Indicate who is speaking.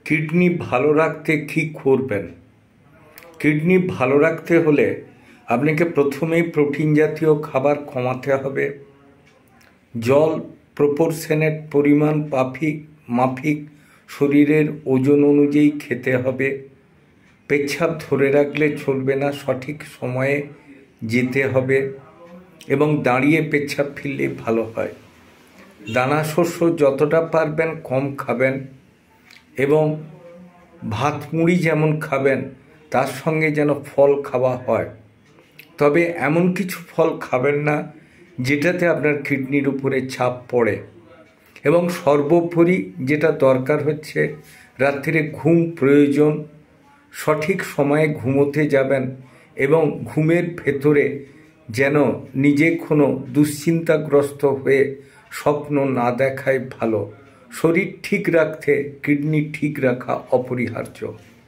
Speaker 1: Kidney ভালো রাখতে কী করবেন? কিডনি ভালো রাখতে হলে আপনাকে প্রথমেই প্রোটিন জাতীয় খাবার কমাতে হবে। জল প্রপোর্শনেট পরিমাণ মাফিক শরীরের ওজন অনুযায়ী খেতে হবে। পেচ্ছাপ ধরে রাখলে চলবে না, সঠিক সময়ে যেতে হবে এবং দাঁড়িয়ে পেচ্ছাপ ফিরলে ভালো হয়। দানা শস্য যতটা পারবেন কম খাবেন এবং ভাত মুড়ি যেমন খাবেন তার সঙ্গে যেন ফল খাওয়া হয়। তবে এমন কিছু ফল খাবেন না যেটাতে আপনার কিডনির উপরে চাপ পড়ে। এবং সর্বোপরি যেটা দরকার হচ্ছে, রাত্রিরে ঘুম প্রয়োজন। সঠিক সময়ে ঘুমোতে যাবেন এবং ঘুমের ভেতরে যেন নিজে কোনো দুশ্চিন্তাগ্রস্ত হয়ে স্বপ্ন না দেখাই ভালো। শরীর ঠিক রাখতে কিডনি ঠিক রাখা অপরিহার্য।